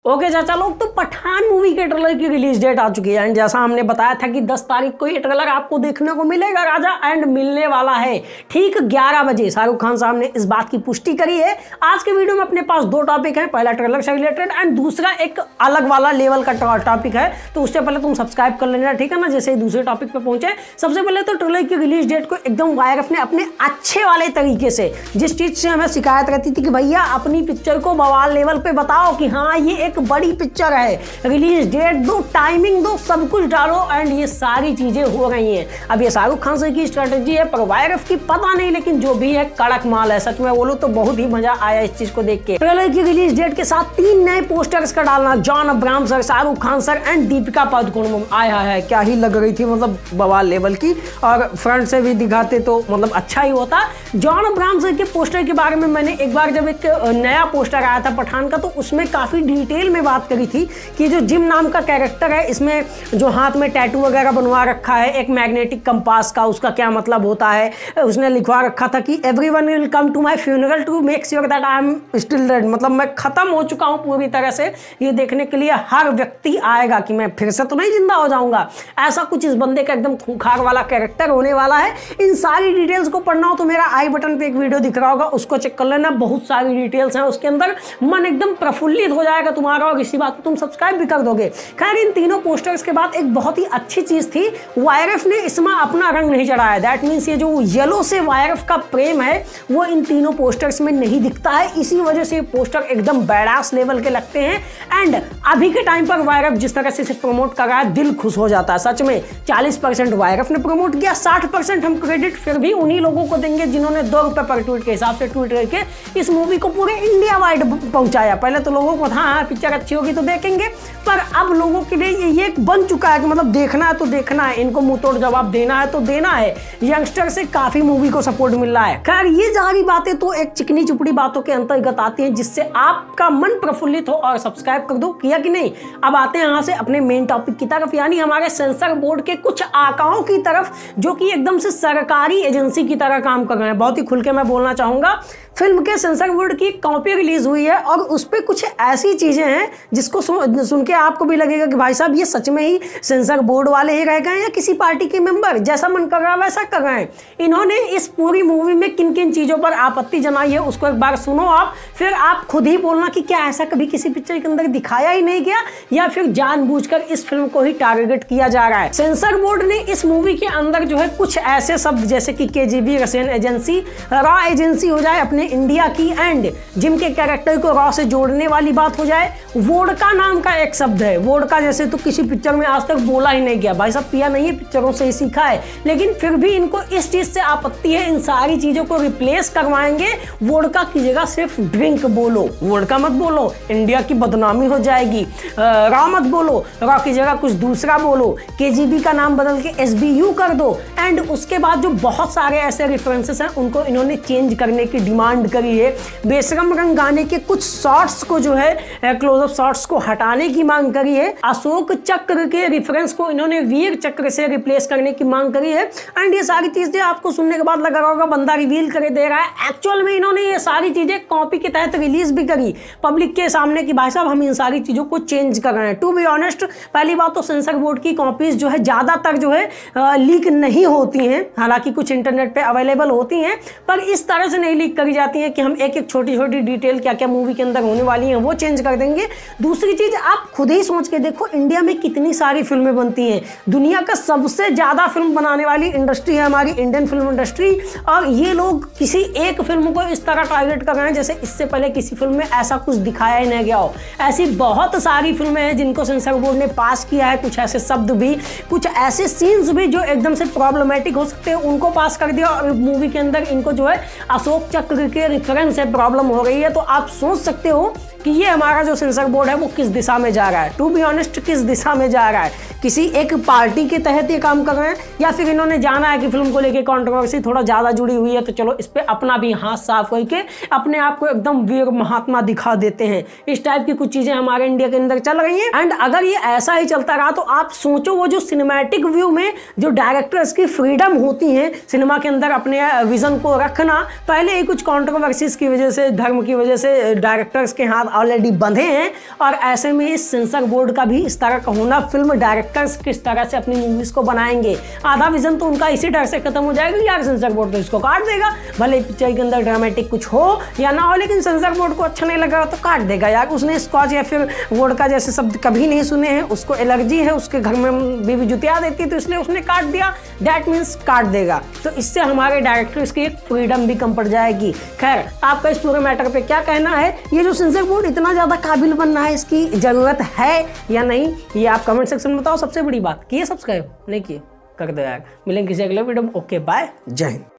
Okay चाचा लोग, तो पठान मूवी के ट्रेलर की रिलीज डेट आ चुकी है एंड जैसा हमने बताया था कि 10 तारीख को ये ट्रेलर आपको देखने को मिलेगा राजा एंड मिलने वाला है ठीक 11 बजे। शाहरुख खान साहब ने इस बात की पुष्टि करी है। आज के वीडियो में अपने पास दो टॉपिक है, पहला ट्रेलर से रिलेटेड एंड दूसरा एक अलग वाला लेवल का टॉपिक है। तो उससे पहले तुम सब्सक्राइब कर लेना, ठीक है ना। जैसे ही दूसरे टॉपिक पे पहुंचे, सबसे पहले तो ट्रेलर की रिलीज डेट को एकदम वायरफ ने अपने अच्छे वाले तरीके से, जिस चीज से हमें शिकायत रहती थी कि भैया अपनी पिक्चर को बवाल लेवल पे बताओ कि हाँ ये एक बड़ी पिक्चर है, रिलीज डेट दो, टाइमिंग दो, सब कुछ डालो एंड ये सारी चीजें हो रही हैं। अब ये शाहरुख खान सर की स्ट्रेटेजी है पर वायरफ की पता नहीं, लेकिन जो भी है कड़क माल है। सच में बोलो तो बहुत ही मजा आया इस चीज को देख के। ट्रेलर की रिलीज डेट के साथ 3 नए पोस्टर्स का डालना, John Abraham sir, Shahrukh Khan sir and Deepika Padukone. आया है क्या ही लग रही थी, मतलब बवाल लेवल की, और फ्रंट से भी दिखाते तो मतलब अच्छा ही होता। जॉन अब्राहम सर के पोस्टर के बारे में मैंने एक बार जब एक नया पोस्टर आया था पठान का, तो उसमें काफी डिटेल में बात करी थी कि जो जिम नाम का कैरेक्टर है, इसमें जो हाथ में टैटू वगैरह बनवा रखा है एक मैग्नेटिक कंपास का, उसका क्या मतलब होता है। उसने लिखवा रखा था कि everyone will come to my funeral to make sure that I am still dead, मतलब मैं खत्म हो चुका हूं पूरी तरह से, ये देखने के लिए हर व्यक्ति आएगा कि मैं फिर से तो नहीं जिंदा हो जाऊंगा। ऐसा कुछ इस बंदे का एकदम खूंखार वाला कैरेक्टर होने वाला है। इन सारी डिटेल्स को पढ़ना हो तो मेरा आई बटन पे एक वीडियो दिख रहा होगा, उसको चेक कर लेना। बहुत सारी डिटेल्स हैं उसके अंदर, मन एकदम प्रफुल्लित हो जाएगा तुम्हारा, और इसी बात को तुम सब्सक्राइब भी कर दोगे। खैर इन तीनों पोस्टर्स के बाद एक बहुत ही अच्छी चीज थी, वायरफ ने इसमें अपना रंग नहीं चढ़ाया। दैट मीन्स ये जो येलो से वायरफ का प्रेम है वो इन तीनों पोस्टर्स में नहीं दिखता है। इसी वजह से ये पोस्टर एकदम बैडास लेवल के लगते हैं एंड अभी के टाइम पर वायरफ जिस तरह से इसे प्रमोट कर रहा है, दिल खुश हो जाता है सच में। 40% वायरफ ने प्रमोट किया, 60% हम क्रेडिट फिर भी उन्हीं लोगों को देंगे जिन्होंने 2 रुपए पर ट्वीट के हिसाब से ट्वीट करके इस मूवी को पूरे इंडिया वाइड पहुंचाया। पहले तो लोगों को हाँ पिक्चर अच्छी होगी तो देखेंगे, पर अब लोगों के लिए ये बन चुका है कि मतलब देखना है तो देखना है, इनको मुंह तोड़ जवाब देना है तो देना है। यंगस्टर से काफी मूवी को सपोर्ट मिल रहा है। खैर ये सारी बातें तो एक चिकनी चुपड़ी बातों के अंतर्गत आती हैं जिससे आपका मन प्रफुल्लित हो, और सब्सक्राइब कर दो, किया कि नहीं। अब आते हैं यहाँ से अपने मेन टॉपिक की तरफ, यानी हमारे सेंसर बोर्ड के कुछ आकाओं की तरफ, जो कि एकदम से सरकारी एजेंसी की तरह काम कर रहे हैं। बहुत ही खुल के मैं बोलना चाहूंगा, फिल्म के सेंसर बोर्ड की कॉपी रिलीज हुई है और उस पर कुछ ऐसी चीजें हैं जिसको सुन के आपको भी लगेगा कि भाई साहब ये सच में ही सेंसर बोर्ड वाले ही रह गए या किसी पार्टी के मेंबर, जैसा मन कर रहा है वैसा कर रहे हैं। इन्होंने इस पूरी मूवी में किन किन चीजों पर आपत्ति जनाई है उसको एक बार सुनो आप, फिर आप खुद ही बोलना कि क्या ऐसा कभी किसी पिक्चर के अंदर दिखाया ही नहीं गया या फिर जानबूझकर इस फिल्म को ही टारगेट किया जा रहा है। सेंसर बोर्ड ने इस मूवी के अंदर जो है कुछ ऐसे शब्द जैसे कि KGB रशियन एजेंसी, रॉ एजेंसी हो जाए अपने इंडिया की, एंड जिम के कैरेक्टर को रॉ से जोड़ने वाली बात हो जाए। वोडका नाम का एक शब्द है, वोडका जैसे तो किसी पिक्चर में आज तक बोला ही नहीं गया, भाई साहब पिया नहीं है, पिक्चरों से ही सीखा है, लेकिन फिर भी इनको इस चीज से आपत्ति है। इन सारी चीजों को रिप्लेस करवाएंगे, वोडका की जगह सिर्फ ड्रिंक बोलो, वोडका मत बोलो, इंडिया की बदनामी हो जाएगी। रॉ मत बोलो, रॉ की जगह कुछ दूसरा बोलो, KGB का नाम बदल के SBU कर दो, एंड उसके बाद जो बहुत सारे ऐसे रेफरेंसेस हैं उनको इन्होंने चेंज करने की डिमांड करी है। बेशरम रंग गाने के कुछ शॉट्स को जो है क्लोजअप शॉट्स को हटाने की मांग करी है। अशोक चक्र के रेफरेंस को इन्होंने वीर चक्र से रिप्लेस करने की मांग करी है। एंड ये सारी चीजें आपको सुनने के बाद लगा होगा बंदा रिवील कर दे रहा है, एक्चुअल में इन्होंने ये सारी चीजें कॉपी के तहत रिलीज भी करी पब्लिक के सामने कि भाई साहब हम इन सारी चीजों को चेंज कर रहे हैं। टू बी ऑनेस्ट, पहली बात तो सेंसर बोर्ड की कॉपीज जो है ज्यादातर जो है लीक नहीं होती हैं, हालांकि कुछ इंटरनेट पे अवेलेबल होती हैं, पर इस तरह से नहीं लीक करी जाती है कि हम एक एक छोटी छोटी डिटेल क्या क्या मूवी के अंदर होने वाली है वो चेंज कर देंगे। दूसरी चीज आप खुद ही सोच के देखो, इंडिया में कितनी सारी फिल्में बनती हैं, दुनिया का सबसे ज्यादा फिल्म बनाने वाली इंडस्ट्री है हमारी इंडियन फिल्म इंडस्ट्री, और ये लोग किसी एक फिल्म को इस तरह टारगेट कर रहे हैं जैसे इससे पहले किसी फिल्म में ऐसा कुछ दिखाया ही नहीं गया हो। ऐसी बहुत सारी फिल्में हैं जिनको सेंसर बोर्ड ने पास किया है, कुछ ऐसे शब्द भी, कुछ ऐसे सीन्स भी जो एकदम से प्रॉब्लमेटिक हो सकते हैं उनको पास कर दिया, और मूवी के अंदर इनको जो है अशोक चक्र के रेफरेंस से प्रॉब्लम हो रही है। तो आप सोच सकते हो कि ये हमारा जो सेंसर बोर्ड है वो किस दिशा में जा रहा है। टू बी ऑनेस्ट, किस दिशा में जा रहा है, किसी एक पार्टी के तहत ये काम कर रहे हैं या फिर इन्होंने जाना है कि फिल्म को लेके कंट्रोवर्सी थोड़ा ज्यादा जुड़ी हुई है तो चलो इस पे अपना भी हाथ साफ करके अपने आप को एकदम वीर महात्मा दिखा देते हैं। इस टाइप की कुछ चीजें हमारे इंडिया के अंदर चल रही हैं। एंड अगर ये ऐसा ही चलता रहा तो आप सोचो वो जो सिनेमैटिक व्यू में जो डायरेक्टर्स की फ्रीडम होती है सिनेमा के अंदर अपने विजन को रखना, पहले ही कुछ कंट्रोवर्सीज की वजह से, धर्म की वजह से डायरेक्टर्स के हाथ ऑलरेडी बंधे हैं। और ऐसे में इस सेंसर बोर्ड का भी इस तरह का होना, फिल्म डायरेक्टर्स किस तरह से अपनी मूवीज को बनाएंगे, आधा विजन तो उनका इसी डर से खत्म हो जाएगा यार सेंसर बोर्ड तो इसको काट देगा। भले पिक्चर के अंदर ड्रामेटिक कुछ हो या ना हो, लेकिन सेंसर बोर्ड को अच्छा नहीं लगा तो काट देगा यार। उसने स्कॉच या फिर वोडका जैसे शब्द कभी नहीं सुने हैं, उसको एलर्जी है, उसके घर में बीवी जुतिया देती है, तो इसलिए उसने काट दिया, दैट मीन्स काट देगा। तो इससे हमारे डायरेक्टर्स की एक फ्रीडम भी कम पड़ जाएगी। खैर, आपका इस पूरे मैटर पे क्या कहना है? ये जो सेंसर बोर्ड इतना ज़्यादा काबिल बनना है, इसकी ज़रूरत है या नहीं, ये आप कमेंट सेक्शन में बताओ। सबसे बड़ी बात, किए सब्सक्राइब नहीं किए कर दो यार। मिलेंगे किसी अगले वीडियो में। ओके बाय, जय हिंद।